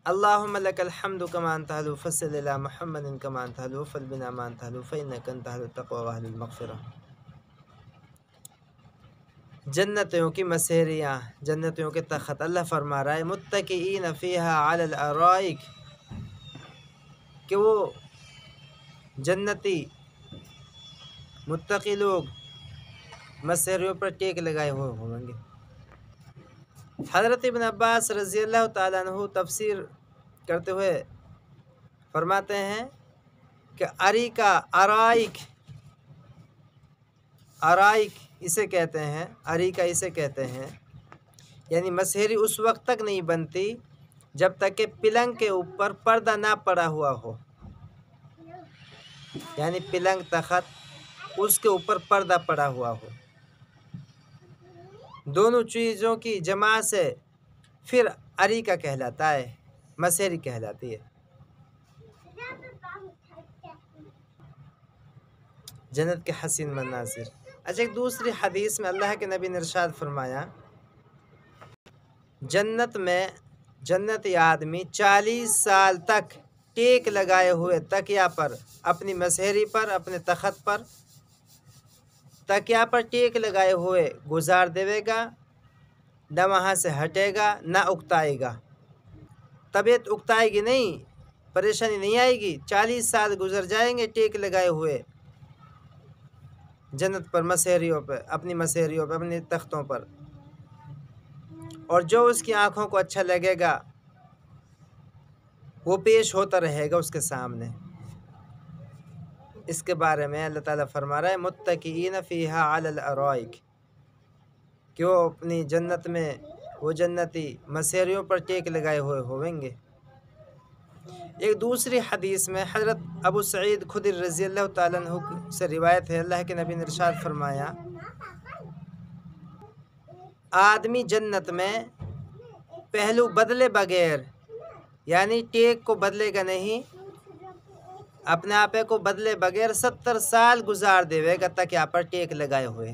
اللہم لک الحمد کما انت اہلہ فصل علی محمد کما انت اہلہ فل بنا ما انت اہلہ فانک انت اہل التقوی واہل المغفرہ۔ جنتوں کی مسیریاں، جنتوں کے تخت، اللہ فرما رہا ہے متکئین فیہا علی الارائک، کہ وہ جنتی متقی لوگ مسیریوں پر ٹیک لگائے ہوئے ہوں گے۔ حضرت ابن عباس رضی اللہ تعالیٰ عنہ تفسیر کرتے ہوئے فرماتے ہیں کہ اریکہ، ارائک اسے کہتے ہیں، اریکہ اسے کہتے ہیں، یعنی مسیری اس وقت تک نہیں بنتی جب تک کہ پلنگ کے اوپر پردہ نہ پڑا ہوا ہو، یعنی پلنگ تخت اس کے اوپر پردہ پڑا ہوا ہو، دونوں چیزوں کی جمع سے پھر اریکہ کہلاتا ہے، مسیری کہلاتی ہے۔ جنت کے حسین مناظر۔ اچھا، ایک دوسری حدیث میں اللہ کے نبی نے ارشاد فرمایا جنتی آدمی 40 سال تک ٹیک لگائے ہوئے تکیا پر، اپنی مسیری پر، اپنے تخت پر تکیا پر ٹیک لگائے ہوئے گزار دے گا، نہ وہاں سے ہٹے گا، نہ اکتائے گا، طبیعت اکتائے گی نہیں، پریشانی نہیں آئے گی، 40 سال گزر جائیں گے ٹیک لگائے ہوئے جنت پر، مسیریوں پہ، اپنی مسیریوں پہ، اپنے تختوں پر، اور جو اس کی آنکھوں کو اچھا لگے گا وہ پیش ہوتا رہے گا اس کے سامنے۔ اس کے بارے میں اللہ تعالیٰ فرما رہا ہے متکئین فیہا علی الارائک، کہ وہ اپنی جنت میں، وہ جنتی مسیریوں پر ٹیک لگائے ہوئے ہوئیں گے۔ ایک دوسری حدیث میں حضرت ابو سعید خدری رضی اللہ تعالیٰ عنہ سے روایت ہے، اللہ کے نبی نے ارشاد فرمایا آدمی جنت میں پہلو بدلے بغیر، یعنی ٹیک کو بدلے گا نہیں، اپنے آپے کو بدلے بغیر 70 سال گزار دے گا تک یہاں پر ٹیک لگائے ہوئے،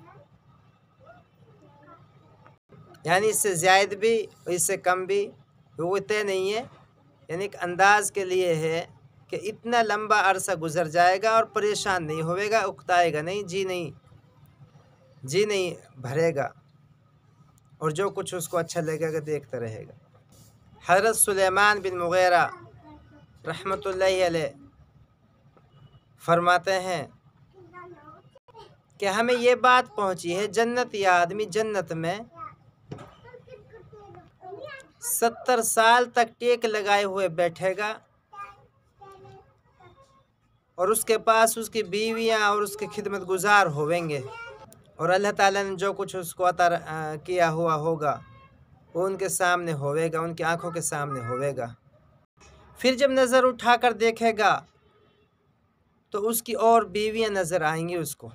یعنی اس سے زائد بھی اس سے کم بھی، وہ طے نہیں ہے، یعنی ایک انداز کے لیے ہے کہ اتنا لمبا عرصہ گزر جائے گا اور پریشان نہیں ہوئے گا، اکتائے گا نہیں، جی نہیں بھرے گا، اور جو کچھ اس کو اچھا لگے گا دیکھتا رہے گا۔ حضرت سلیمان بن مغیرہ رحمۃ اللہ علیہ فرماتے ہیں کہ ہمیں یہ بات پہنچی ہے جنتی آدمی جنت میں 70 سال تک ٹیک لگائے ہوئے بیٹھے گا، اور اس کے پاس اس کی بیویاں اور اس کے خدمت گزار ہوئیں گے، اور اللہ تعالیٰ نے جو کچھ اس کو عطا کیا ہوا ہوگا وہ ان کے سامنے ہوئے گا، ان کی آنکھوں کے سامنے ہوئے گا۔ پھر جب نظر اٹھا کر دیکھے گا تو اس کی اور بیویاں نظر آئیں گی اس کو،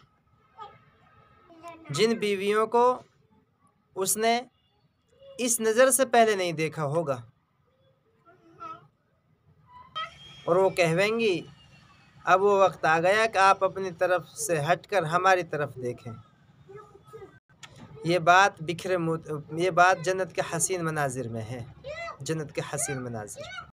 جن بیویوں کو اس نے اس نظر سے پہلے نہیں دیکھا ہوگا، اور وہ کہویں گی اب وہ وقت آ گیا کہ آپ اپنی طرف سے ہٹ کر ہماری طرف دیکھیں۔ یہ بات جنت کے حسین مناظر میں ہے، جنت کے حسین مناظر۔